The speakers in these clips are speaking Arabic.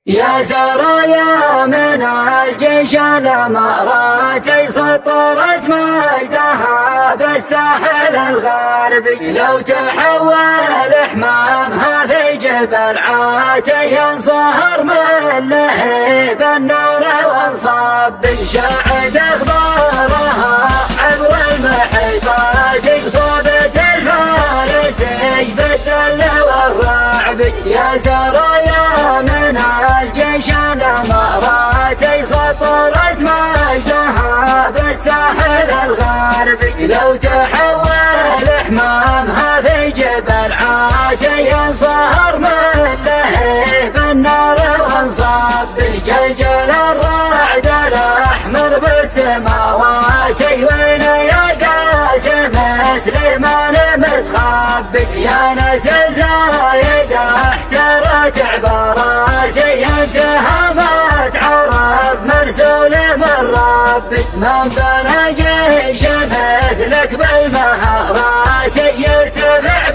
يا سرايا من الجيش الاماراتي سطرت مجدها بالساحل الغربي، لو تحول حمامها في جبل عاتي ينصهر من لهيب النار وانصب، شاعت اخبارها عبر المحيطات بصوبة الفارسي بالذل والرعب. يا سرايا من الجيش الاماراتي سطرت مجدها بالساحل الغربي، لو تحول حمامها في جبل عاتي ينصهر من لهيب النار وانصب، جلجل الرعد الاحمر بالسماوات وين يا قاسم سليمان متخبي، يا نسل زايد احترت عباراتي انتهمت عرب مرسول من ربي، من بنى جيش مثلك بالمهارات يرتفع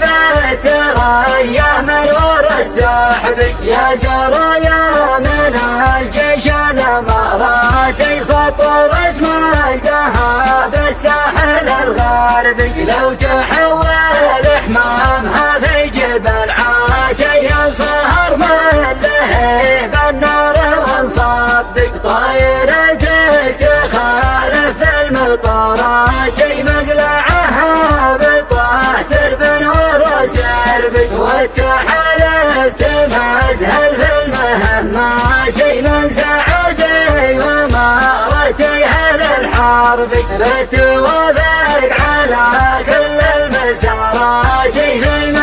بالثريا من ورا السحب. يا سرايا من الجيش الاماراتي سطرت مجدها بالساحل الغربي، لو تحول حمامها في جبل عاتي ينصهر من لهيب النار وانصب، طايرتك تخالف المطارات مقلعها بطه سرب ورا سرب، والتحالف تمازهل في المهمات من سعدي ومارتي اهل الحرب، بتوافق على كل المسارات في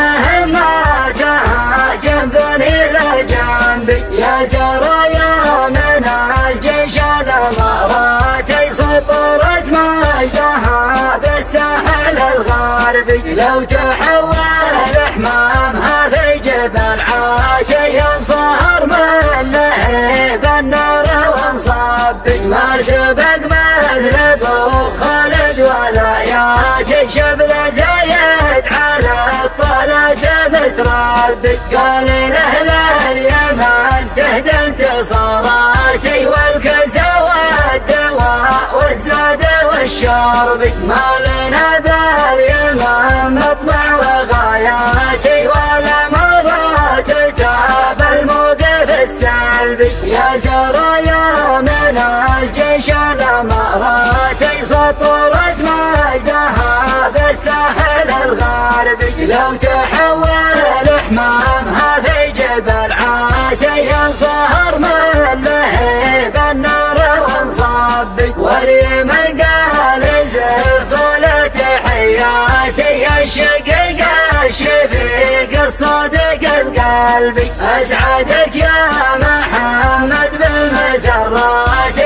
مهماتها جنبا الى جنب. يا سرايا من الجيش الاماراتي سطرت مجدها بالساحل الغربي، لو تحول حمامها في جبل عاتي ينصهر من لهيب النار وانصب، ما سبق مثل ابو خالد ولا ياتي شبل زايد على الطلة متربي، قال لاهل اليمن تهدى انتصاراتي والكسى والدواء والزاد والشرب، ما لنا باليمن مطمع وغاياتي ولا مرات تاب الموقف السلبي. يا سرايا من الجيش الاماراتي سطرت مجدها بالساحل الغربي، لو تحول حمامها في جبل عاتي ينصهر من لهيب النار وانصب، واليمن قال زفل تحياتي الشقيق الشفيق الصادق القلبي، اسعدك يا محمد بالمسرات